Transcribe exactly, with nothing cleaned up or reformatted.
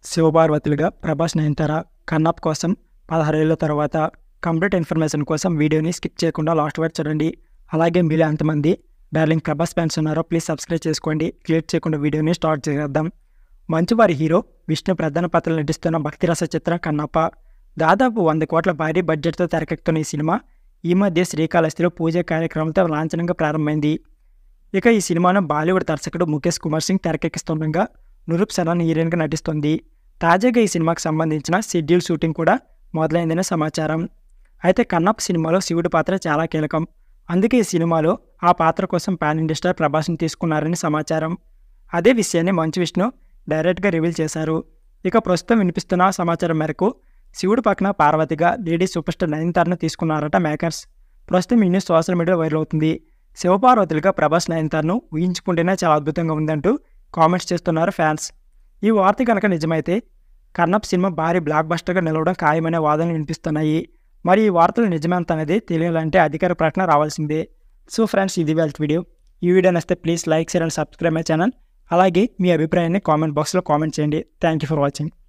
శివపార్వతులుగా ప్రభాస్ నయనతార కన్నప్ప కోసం పదహారు ఏళ్ల తర్వాత కంప్లీట్ ఇన్ఫర్మేషన్ కోసం వీడియోని స్కిప్ చేయకుండా లాస్ట్ వరకు చూడండి. అలాగే మీరు ఎంతమంది డార్లింగ్ ప్రభాస్ ఫ్యాన్స్ ఉన్నారో ప్లీజ్ సబ్స్క్రైబ్ చేసుకోండి. క్లియర్ చేయకుండా వీడియోని స్టార్ట్ చేద్దాం. మంచు వారి హీరో విష్ణు ప్రధాన పాత్రలు నటిస్తున్న భక్తి రస చిత్రం కన్నప్ప దాదాపు వంద కోట్ల భారీ బడ్జెట్తో తెరకెక్కుతున్న ఈ సినిమా ఈ మధ్య శ్రీకాళహస్తిలో పూజ కార్యక్రమంతో లాంఛనంగా ప్రారంభమైంది. ఇక ఈ సినిమాను బాలీవుడ్ దర్శకుడు ముఖేష్ కుమార్ సింగ్ తెరకెక్కిస్తుండగా నురూప్ సరాన్ హీరోయిన్గా నటిస్తుంది. తాజాగా ఈ సినిమాకు సంబంధించిన షెడ్యూల్ షూటింగ్ కూడా మొదలైందని సమాచారం. అయితే కన్నప్ప సినిమాలో శివుడి పాత్ర చాలా కీలకం. అందుకే ఈ సినిమాలో ఆ పాత్ర కోసం పాన్ ఇండియా స్టార్ ప్రభాస్ని తీసుకున్నారని సమాచారం. అదే విషయాన్ని మంచు విష్ణు డైరెక్ట్గా రివీల్ చేశారు. ఇక ప్రస్తుతం వినిపిస్తున్న సమాచారం మేరకు శివుడి పక్కన పార్వతిగా లేడీ సూపర్ స్టార్ నయనతారను తీసుకున్నారట మేకర్స్. ప్రస్తుతం ఈ న్యూస్ సోషల్ మీడియాలో వైరల్ అవుతుంది. శివపార్వతులుగా ప్రభాస్ నయనతారను ఊహించుకుంటేనే చాలా అద్భుతంగా ఉందంటూ కామెంట్స్ చేస్తున్నారు ఫ్యాన్స్. ఈ వార్త కనుక నిజమైతే కన్నప్ప సినిమా భారీ బ్లాక్ బస్టర్గా నిలవడం ఖాయమనే వాదనలు వినిపిస్తున్నాయి. మరి ఈ వార్తలు నిజమెంత అనేది తెలియాలంటే అధికార ప్రకటన రావాల్సిందే. సో ఫ్రెండ్స్, ఇది వాళ్ళ వీడియో. ఈ వీడియో నచ్చితే please like, share and subscribe my channel. అలాగే మీ అభిప్రాయాన్ని కామెంట్ బాక్స్లో కామెంట్ చేయండి. Thank you for watching.